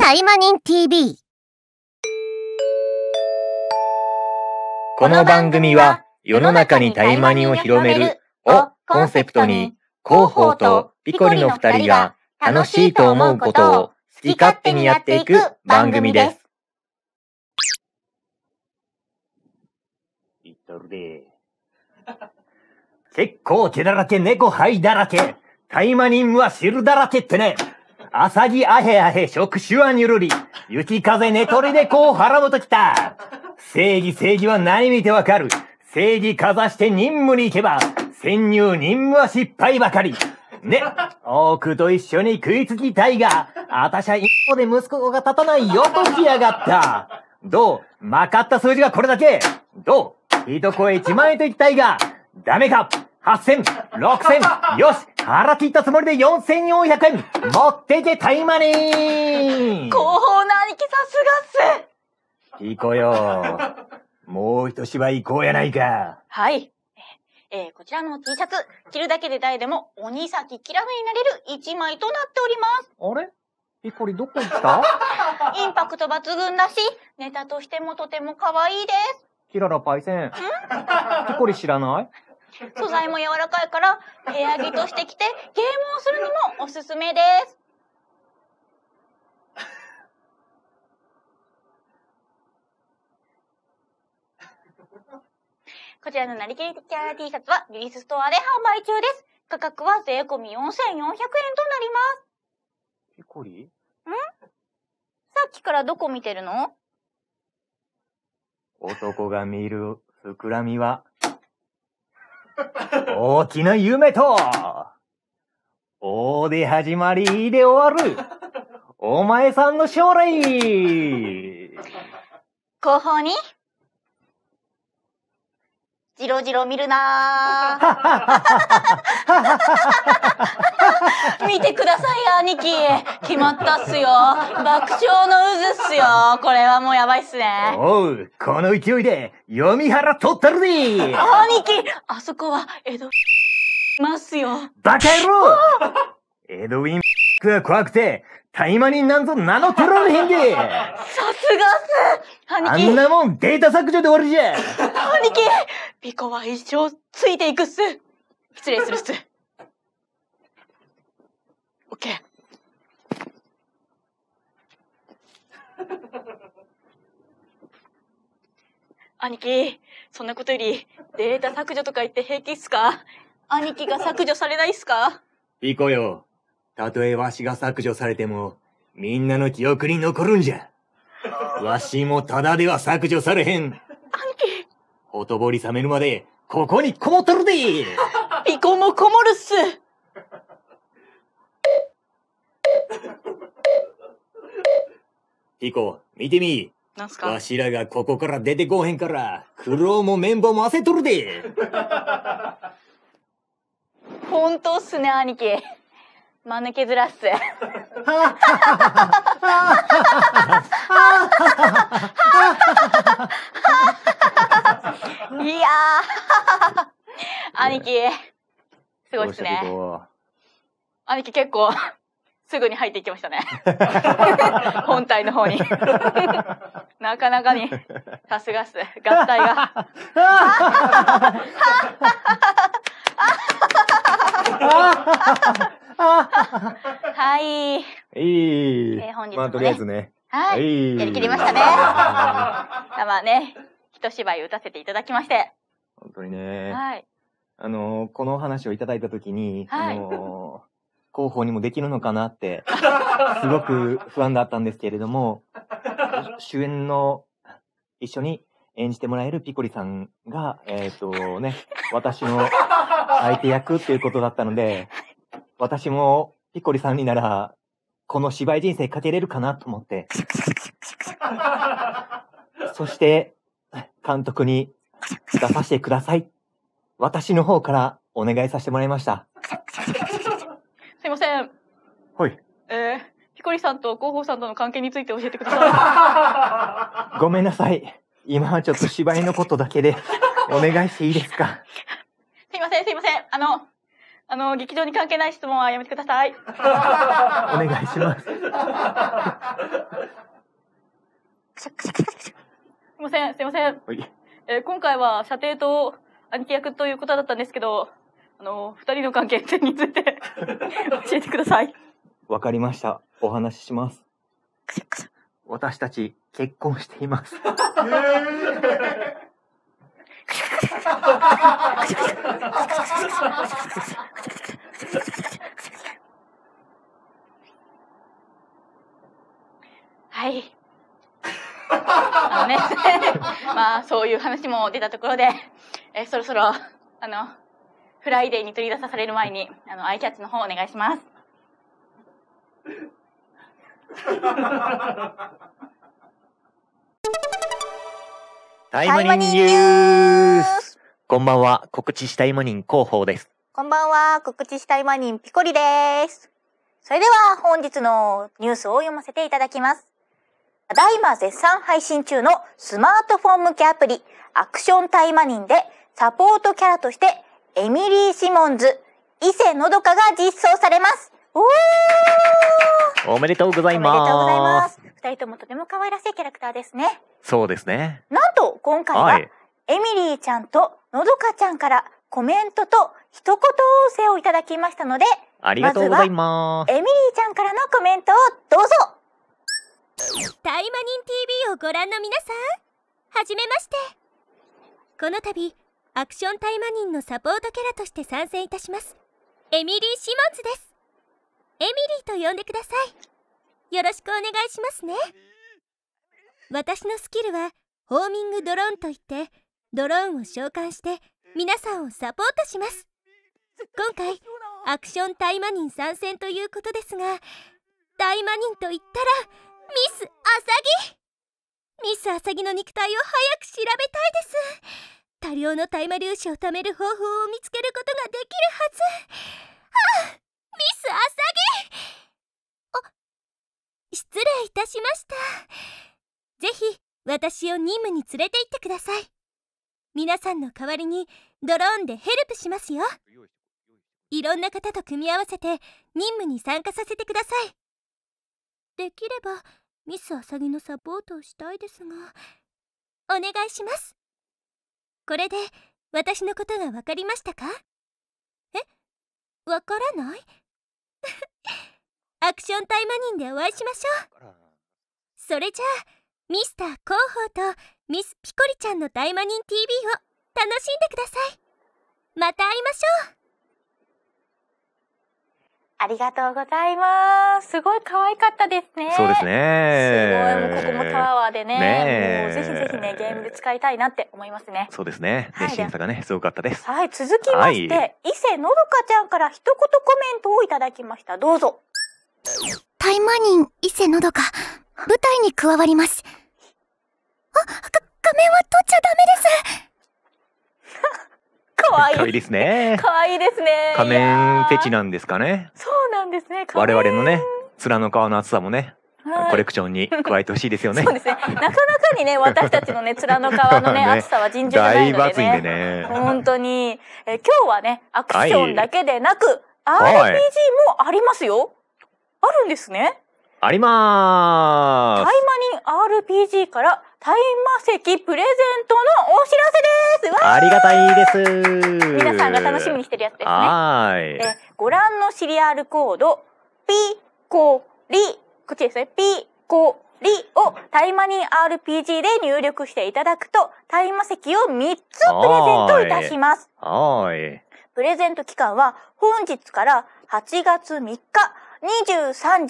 タイマニン TV。 この番組は世の中にタイマニを広めるをコンセプトに、広報とピコリの2人が楽しいと思うことを好き勝手にやっていく番組です。 言っとるで。結構毛だらけ、猫灰だらけ、タイマニンは汁だらけってね。アサギアヘアヘ、触手はにゅるり、雪風寝取りでこう腹もときた。正義は何見てわかる。正義かざして任務に行けば、潜入任務は失敗ばかり。ね、多くと一緒に食いつきたいが、あたしゃ一歩で息子が立たないよとしやがった。どうまかった数字がこれだけ。どう一声1万円と言きたいが、ダメか ?8000、6000、よし腹切ったつもりで4400円持ってけタイマニー。 広報の兄貴さすがっす。 いい子よ。もう一芝居行こうやないか。 はい。こちらの T シャツ、着るだけで誰でも鬼崎きらめになれる一枚となっております。 あれピコリどこ行った？ インパクト抜群だし、ネタとしてもとても可愛いです。 キララパイセン。ピコリ知らない？ 素材も柔らかいから、部屋着として着てゲームをするのもおすすめです。こちらのなりきりキャラ T シャツはリリースストアで販売中です。価格は税込み4400円となります。 ピコリ？ ん？さっきからどこ見てるの？ 男が見る膨らみは、大きな夢と、おで始まりで終わる、お前さんの将来。 後方に、じろじろ見るなー。見てください、兄貴。決まったっすよ。爆笑の渦っすよ。これはもうやばいっすね。 おう、この勢いで、読み腹取ったるで。 兄貴、あそこは、江戸、ますよ。 バカ野郎エドウィンは怖くて、タイマニンなんぞ名の取られへんで。 さすがっす。兄貴。 あんなもんデータ削除で終わりじゃ。 兄貴、ピコは一生ついていくっす。失礼するっす。オッケー。兄貴、そんなことより、データ削除とか言って平気っすか？兄貴が削除されないっすか？ ピコよ。たとえわしが削除されても、みんなの記憶に残るんじゃ。わしもただでは削除されへん。 兄貴。 ほとぼり冷めるまで、ここにこもっとるで。 ピコもこもるっす。 ピコ、見てみ。 なんすか？ わしらがここから出てこうへんから、苦労も綿棒も汗とるで。 ほんとっすね、兄貴。間抜け面っす。いやー、兄貴、すごいっすね。兄貴結構、すぐに入っていきましたね。本体の方に。なかなかに、さすがっす。合体が。はい。本日もね。 まあ、とりあえずね。 はい。やりきりましたね。まあね、一芝居打たせていただきまして。 本当にね。 はい。 このお話をいただいたときに、 はい、 広報にもできるのかなって、すごく不安だったんですけれども、主演の一緒に演じてもらえるピコリさんが、私の相手役っていうことだったので、私もピコリさんになら、この芝居人生かけれるかなと思って、そして、監督に出させてください。私の方からお願いさせてもらいました。 すいません。 はい。 ピコリさんと広報さんとの関係について教えてください。ごめんなさい。今はちょっと芝居のことだけでお願いしていいですか？ すいません。劇場に関係ない質問はやめてください。 お願いします。 いません、すいません。 はい。 今回は射程と兄貴役ということだったんですけど、二人の関係性について教えてください。 わかりました。お話しします。私たち結婚しています。 はい。ね、まあそういう話も出たところで、そろそろフライデーに取り出される前にアイキャッチの方お願いします。 タイマニンニュース。こんばんは、告知したいマニン広報です。 こんばんは、告知したいマニンピコリです。それでは本日のニュースを読ませていただきます。ただいま絶賛配信中のスマートフォン向けアプリアクションタイマニンでサポートキャラとしてエミリー・シモンズ、伊勢のどかが実装されます。 おめでとうございます。 おめでとうございます。二人ともとても可愛らしいキャラクターですね。 そうですね。 なんと今回は、エミリーちゃんとのどかちゃんからコメントと一言音声をいただきましたので、 ありがとうございます。 エミリーちゃんからのコメントをどうぞ。 タイマニン TV をご覧の皆さん、はじめまして。この度アクションタイマニンのサポートキャラとして参戦いたしますエミリー・シモンズです。エミリーと呼んでください。よろしくお願いしますね。私のスキルはホーミングドローンといって、ドローンを召喚して皆さんをサポートします。今回アクションタイマニン参戦ということですが、タイマニンと言ったらミス・アサギ。ミス・アサギの肉体を早く調べたいです。多量の大麻粒子を貯める方法を見つけることができるはず。ミス・アサギ。失礼いたしました。ぜひ私を任務に連れて行ってください。皆さんの代わりにドローンでヘルプしますよ。いろんな方と組み合わせて任務に参加させてください。できればミス・アサギのサポートをしたいですが、お願いします。これで私のことが分かりましたか？わからない？アクションタイマニンでお会いしましょう。それじゃあミスター広報とミスピコリちゃんのタイマニン TV を楽しんでください。また会いましょう。 ありがとうございます。すごい可愛かったですね。 そうですね。 すごい、もうここもタワーでね、もうぜひぜひね、ゲームで使いたいなって思いますね。 そうですね。熱心さがね、すごかったです。 はい、続きまして、伊勢のどかちゃんから一言コメントをいただきました。どうぞ。 タイマニン伊勢のどか、舞台に加わります。仮面は取っちゃダメです。 かわいい。 かわいいですね。 かわいいですね。 仮面フェチなんですかね。 そうなんですね。 我々のね、面の皮の厚さもね、コレクションに加えてほしいですよね。 そうですね。なかなかにね、私たちのね、面の皮のね、厚さは尋常じゃないのでね。 だいぶ厚いんでね。 本当に。今日はね、アクションだけでなく、RPG もありますよ。あるんですね。 ありまーす。 タイマニン RPG からタイマ石プレゼントのお知らせです。 ありがたいです。 皆さんが楽しみにしてるやつですね。ご覧のシリアルコード、ピコリ、こっちですね、ピコリをタイマニン RPG で入力していただくと、タイマ石を3つプレゼントいたします。プレゼント期間は本日から8月3日23時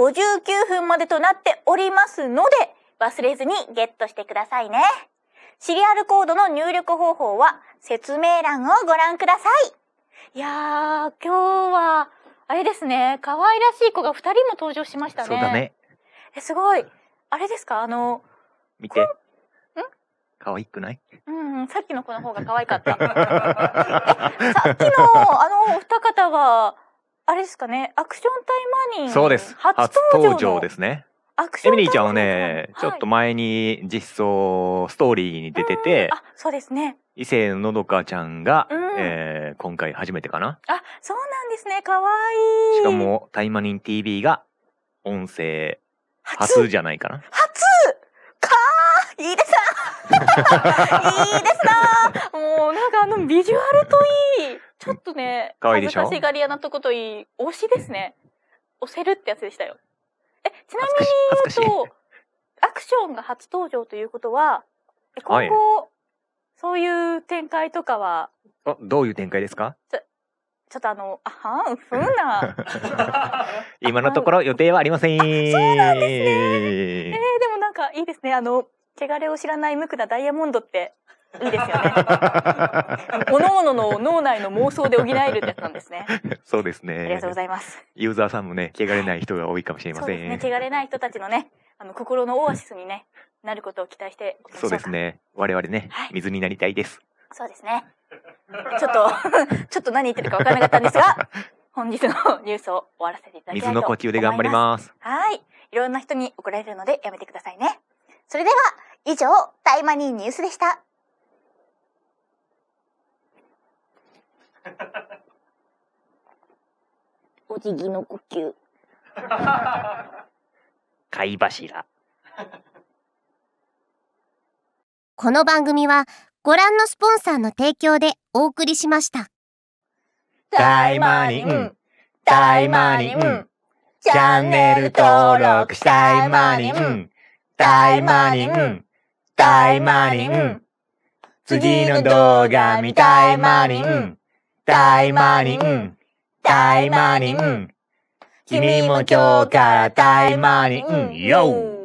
59分までとなっておりますので、忘れずにゲットしてくださいね。シリアルコードの入力方法は説明欄をご覧ください。いやー、今日は、あれですね、可愛らしい子が2人も登場しましたね。 そうだね。 すごい。あれですか、 見て。可愛くない？ さっきの子の方が可愛かった。さっきのお二方は、あれですかね、アクションタイマニン。 そうです。初登場ですね。エミリーちゃんはね、ちょっと前に実装ストーリーに出てて、 そうですね。 伊勢のどかちゃんが、今回初めてかな。 そうなんですね。かわいい。 しかも、タイマニン TV が音声初じゃないかな。 初かいいですないいですなもうなんかビジュアルといい。ちょっとね、 可愛いでしょ。 恥ずかしがり屋なとこといい。推しですね。押せるってやつでしたよ。ちなみに言うと、アクションが初登場ということは、今後、そういう展開とかは、 どういう展開ですか？ ちょっとふんな。 今のところ予定はありません。 そうなんですね。でもなんかいいですね。汚れを知らない無垢なダイヤモンドっていいですよね。各々の脳内の妄想で補えるってやつなんですね。 そうですね。 ありがとうございます。 ユーザーさんもね、汚れない人が多いかもしれません。 そうですね。汚れない人たちのね、心のオアシスにね、なることを期待しておきましょうか。 そうですね。我々ね、水になりたいです。 そうですね。ちょっと何言ってるか分からなかったんですが、本日のニュースを終わらせていただきたいと思います。 水の呼吸で頑張ります。 はい。いろんな人に怒られるのでやめてくださいね。それでは、以上、タイマニーニュースでした。お辞儀の呼吸。 貝柱。 この番組はご覧のスポンサーの提供でお送りしました。 タイマニン、タイマニン、チャンネル登録したいマニン、タイマニン、タイマニン、次の動画見たいマニン、タイマニン、タイマニン、君も今日からタイマニン、ヨー